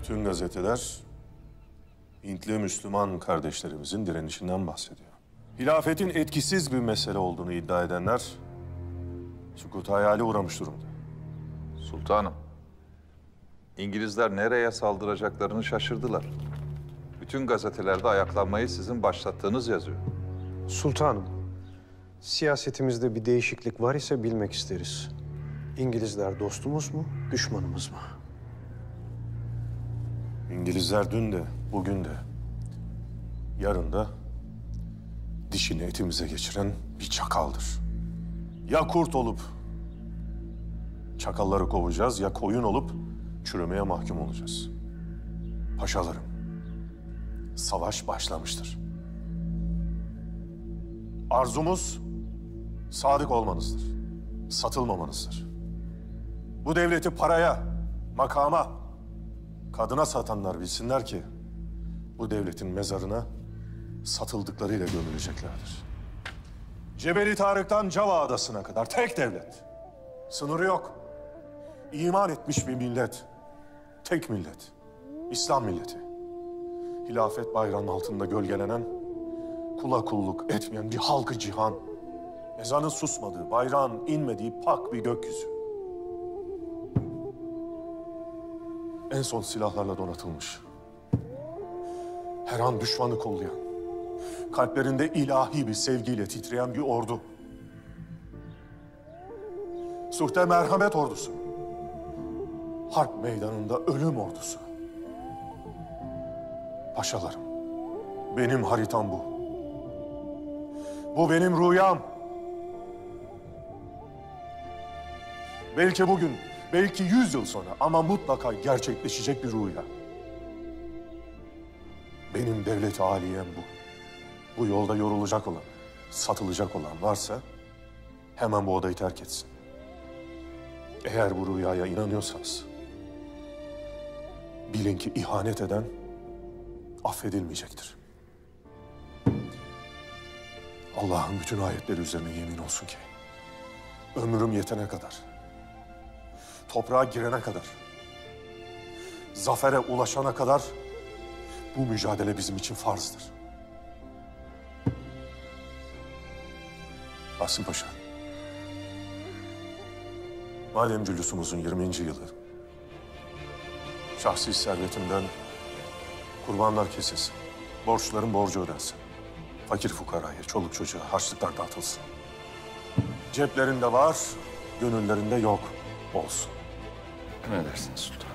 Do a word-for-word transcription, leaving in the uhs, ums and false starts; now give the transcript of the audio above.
Bütün gazeteler Hintli Müslüman kardeşlerimizin direnişinden bahsediyor. Hilafetin etkisiz bir mesele olduğunu iddia edenler sükût hayale uğramış durumda. Sultanım, İngilizler nereye saldıracaklarını şaşırdılar. Bütün gazetelerde ayaklanmayı sizin başlattığınız yazıyor. Sultanım, siyasetimizde bir değişiklik var ise bilmek isteriz. İngilizler dostumuz mu, düşmanımız mı? İngilizler dün de, bugün de, yarın da dişini etimize geçiren bir çakaldır. Ya kurt olup çakalları kovacağız, ya koyun olup çürümeye mahkum olacağız. Paşalarım, savaş başlamıştır. Arzumuz sadık olmanızdır, satılmamanızdır. Bu devleti paraya, makama, kadına satanlar bilsinler ki bu devletin mezarına satıldıklarıyla gömüleceklerdir. Cebeli Tarık'tan Cava Adası'na kadar tek devlet. Sınırı yok. İman etmiş bir millet. Tek millet. İslam milleti. Hilafet bayrağının altında gölgelenen, kula kulluk etmeyen bir halkı cihan. Ezanın susmadığı, bayrağın inmediği pak bir gökyüzü. En son silahlarla donatılmış. Her an düşmanı kollayan, kalplerinde ilahi bir sevgiyle titreyen bir ordu. Suhte merhamet ordusu. Harp meydanında ölüm ordusu. Paşalarım, benim haritam bu. Bu benim rüyam. Belki bugün, belki yüz yıl sonra ama mutlaka gerçekleşecek bir rüya. Benim devlet-i aliyem bu. Bu yolda yorulacak olan, satılacak olan varsa hemen bu odayı terk etsin. Eğer bu rüyaya inanıyorsanız bilin ki ihanet eden affedilmeyecektir. Allah'ın bütün ayetleri üzerine yemin olsun ki ömrüm yetene kadar, toprağa girene kadar, zafere ulaşana kadar bu mücadele bizim için farzdır. Asım Paşa, madem cülüsümüzün yirminci yılı, şahsi servetimden kurbanlar kesilsin, borçların borcu ödensin, fakir fukaraya, çoluk çocuğa harçlıklar dağıtılsın. Ceplerinde var, gönüllerinde yok olsun. Emredersiniz sultanım.